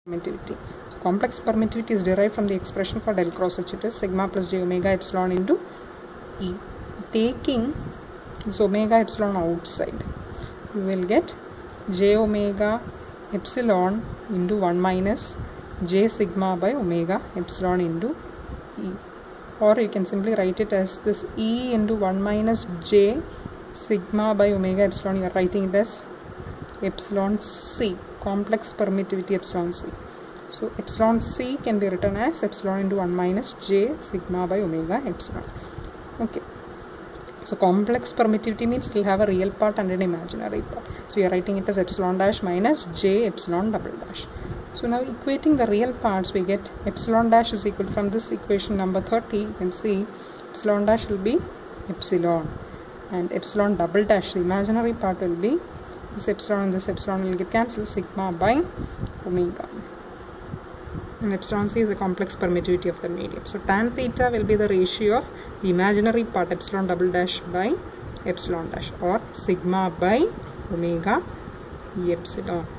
permittivity. So complex permittivity is derived from the expression for del cross H. It is sigma plus j omega epsilon into E. Taking this omega epsilon outside, we will get j omega epsilon into 1 minus j sigma by omega epsilon into E. Or you can simply write it as this E into 1 minus j sigma by omega epsilon. You are writing it as epsilon C, complex permittivity epsilon C. So epsilon C can be written as epsilon into 1 minus j sigma by omega epsilon. Okay. So complex permittivity means it will have a real part and an imaginary part. So you are writing it as epsilon dash minus j epsilon double dash. So now equating the real parts, we get epsilon dash is equal from this equation number 30. You can see epsilon dash will be epsilon, and epsilon double dash, the imaginary part, will be this epsilon and this epsilon will get cancelled, sigma by omega. And epsilon C is the complex permittivity of the medium. So tan theta will be the ratio of the imaginary part epsilon double dash by epsilon dash, or sigma by omega epsilon.